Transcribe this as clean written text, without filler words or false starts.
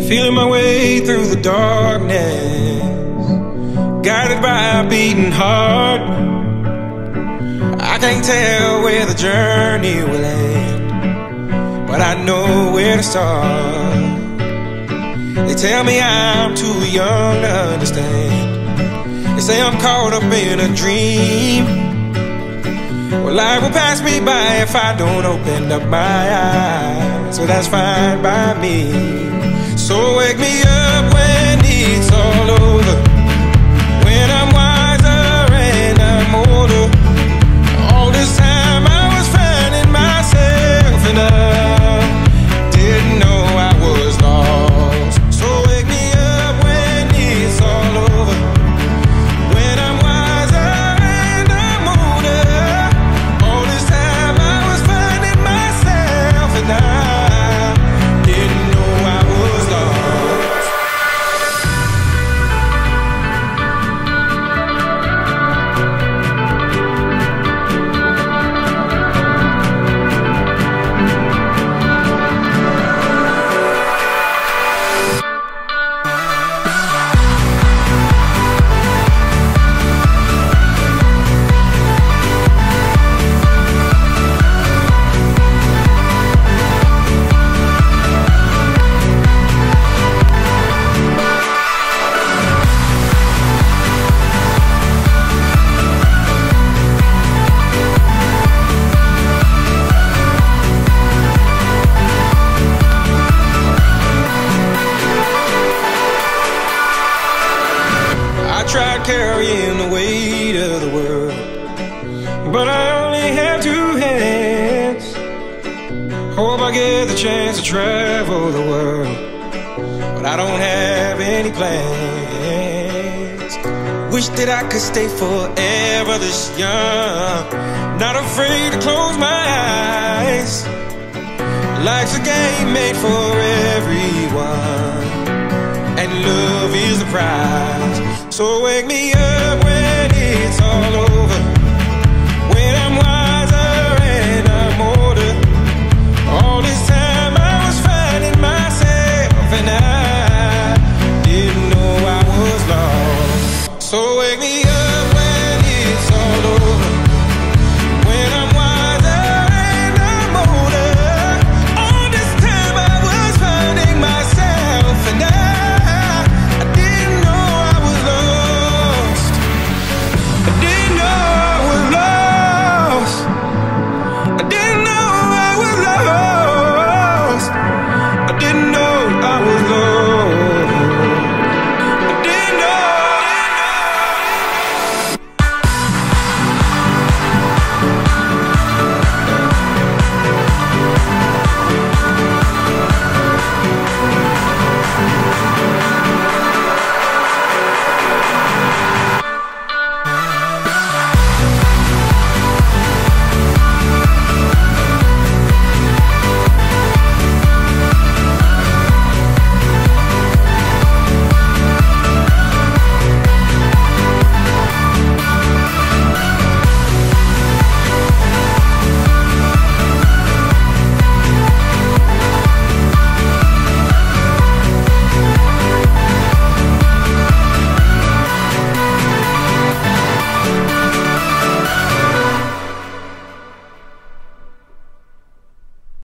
feeling my way through the darkness, guided by a beating heart. I can't tell where the journey will end, but I know where to start. They tell me I'm too young to understand. They say I'm caught up in a dream. Well, life will pass me by if I don't open up my eyes, so that's fine by me. So wake me up when it's all over, when I'm wiser and I'm older. All this time I was finding myself and I didn't know I was lost. So wake me up when it's all over, when I'm wiser and I'm older. All this time I was finding myself and I didn't know I was lost. I tried carrying the weight of the world, but I only have two hands. Hope I get the chance to travel the world, but I don't have any plans. Wish that I could stay forever this young, not afraid to close my eyes. Life's a game made for everyone, and love is the prize. So wake me up